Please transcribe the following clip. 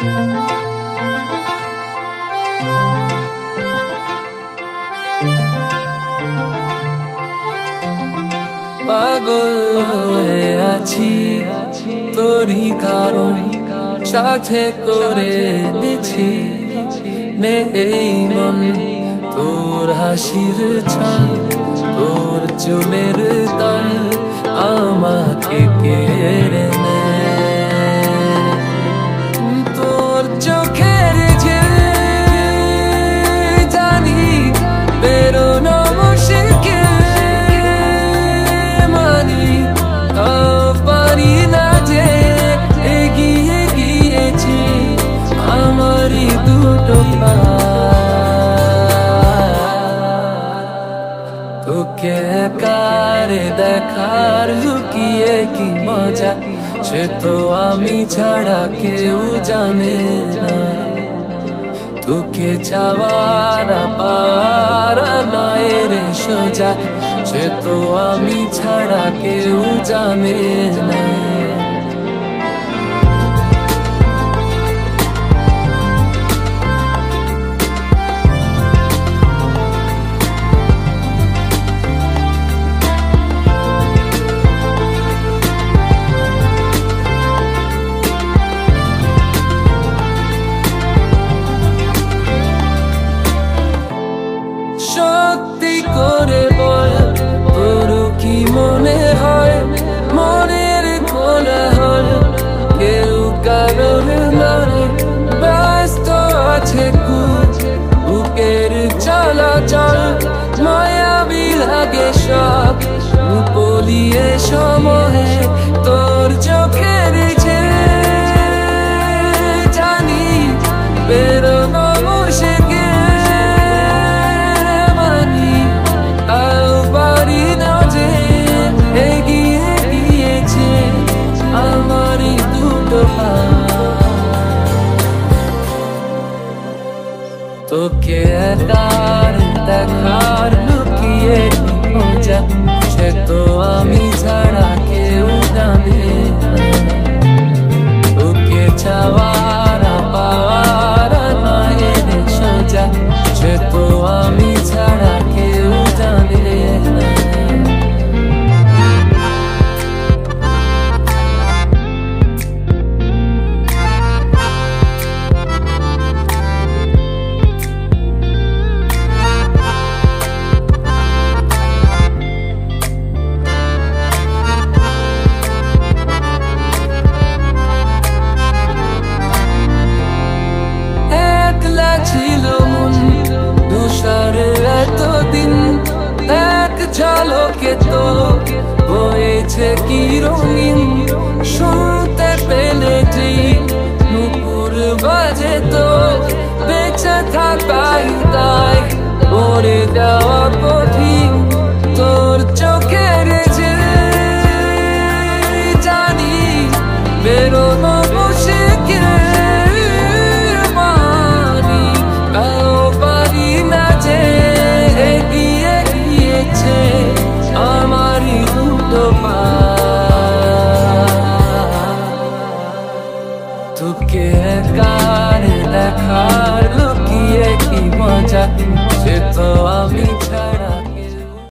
পাগল হয়ে আছি তোরই কারণ সাথে করে দিছি নে এই মন তোর হাসির ছল তোর চুলের তল আমাকে কেড়ে নেয় তোর চোখের যে জানি বেরোনো মুশকিল মানি পারি না যে এগিয়ে গিয়েছি আমারই দুটো পা তোকে কারে দেখার লুকিয়ে কি মজা সে তো আমি ছাড়া কেউ জানে না তোকে চাওয়ার পার নয় রে সোজা সে তো আমি ছাড়া কেউ জানে না সত্যি করে বল তোর কি মনে হয় মনের কোলাহল কেউ কারোর নয় ব্যস্ত আছে বুকের চলাচল মায়াবী লাগে সব পলিয়ে সময়ে তোর চোখের যে জানি বেরোনো মুশকিল তোকে তার দেখার লুকিয়ে মজা সে তো আমি ছাড়া কেউ জানে তোকে চাওয়ার পাওয়ার নয় রে সোজা সে তো আমি ছাড়া কেউ জানে না ছিল মন তুষার এতদিন এক ঝলকে তো হয়েছে কি রঙিন শুনতে পেলে ঠিক নুপুর বাজে তো বেঁচে থাকাই তাই করে দেওয়া কঠিন তোর চোখের যে জানি বেরোনো মুশকিল আমারই দুটো পা তোকে কারে দেখার লুকিয়ে কি মজা সে তো আমি ছাড়া